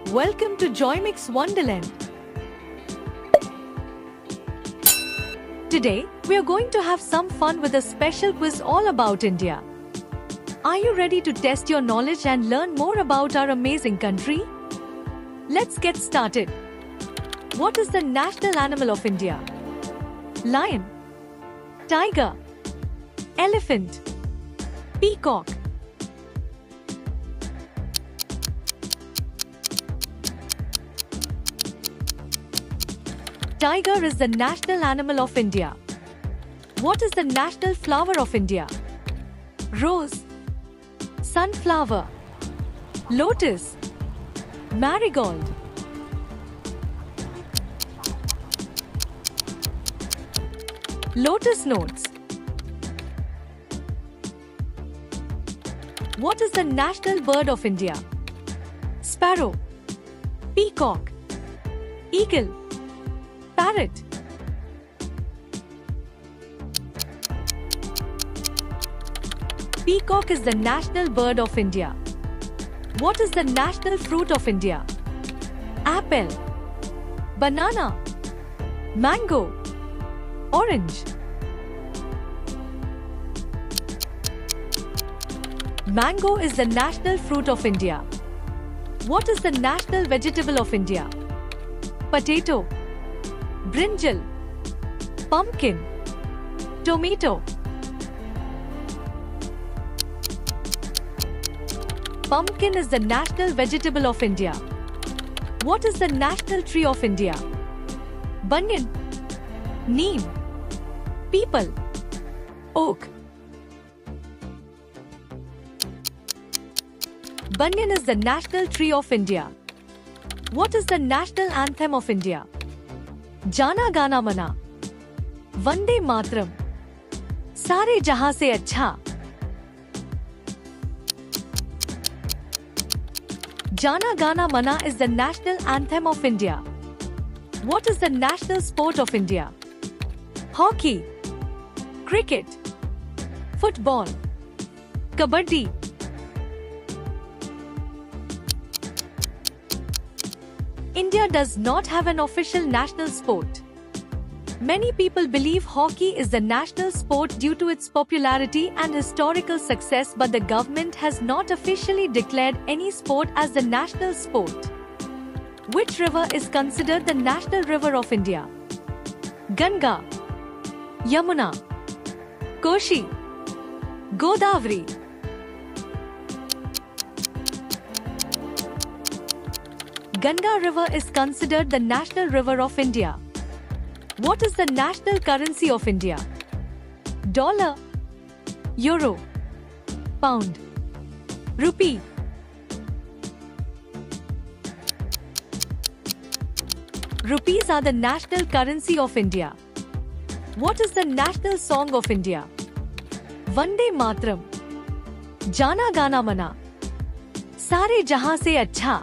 Welcome to Joymix Wonderland. Today, we are going to have some fun with a special quiz all about India. Are you ready to test your knowledge and learn more about our amazing country? Let's get started. What is the national animal of India? Lion, tiger, elephant, peacock. Tiger is the national animal of India. What is the national flower of India? Rose, sunflower, lotus, marigold. Lotus notes. What is the national bird of India? Sparrow, peacock, eagle, parrot. Peacock is the national bird of India. What is the national fruit of India? Apple, banana, mango, orange. Mango is the national fruit of India. What is the national vegetable of India? Potato, brinjal, pumpkin, tomato. Pumpkin is the national vegetable of India. What is the national tree of India? Banyan, neem, peepal, oak. Banyan is the national tree of India. What is the national anthem of India? Jana Gana Mana, Vande Mataram, Sare Jahan Se Achha. Jana Gana Mana is the national anthem of India. What is the national sport of India? Hockey, cricket, football, kabaddi. India does not have an official national sport. Many people believe hockey is the national sport due to its popularity and historical success, but the government has not officially declared any sport as the national sport. Which river is considered the national river of India? Ganga, Yamuna, Koshi, Godavari. Ganga River is considered the national river of India. What is the national currency of India? Dollar, euro, pound, rupee. Rupees are the national currency of India. What is the national song of India? Vande Mataram, Jana Gana Mana, Sare Jahan Se Achha.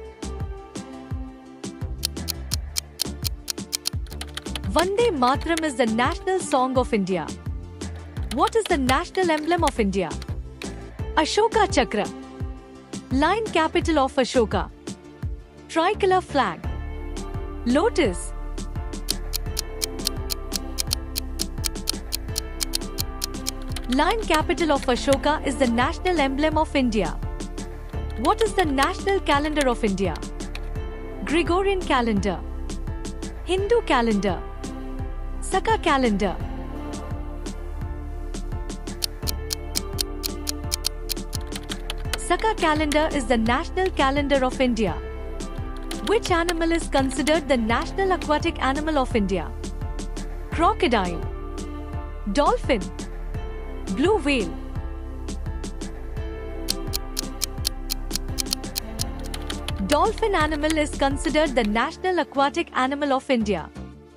Vande Mataram is the national song of India. What is the national emblem of India? Ashoka Chakra, lion capital of Ashoka, tricolor flag, lotus. Lion capital of Ashoka is the national emblem of India. What is the national calendar of India? Gregorian calendar, Hindu calendar, Saka calendar. Saka calendar is the national calendar of India. Which animal is considered the national aquatic animal of India? Crocodile, dolphin, blue whale. Dolphin animal is considered the national aquatic animal of India.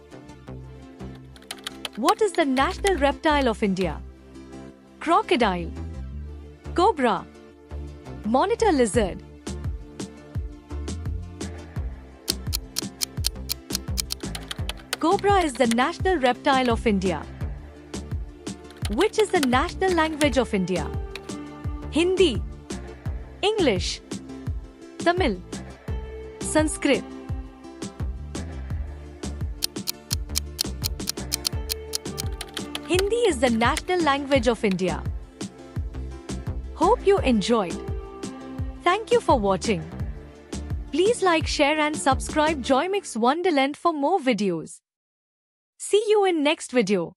What is the national reptile of India? Crocodile, cobra, monitor lizard. Cobra is the national reptile of India. Which is the national language of India? Hindi, English, Tamil, Sanskrit. Hindi is the national language of India. Hope you enjoyed. Thank you for watching. Please like, share and subscribe Joymix Wonderland for more videos. See you in next video.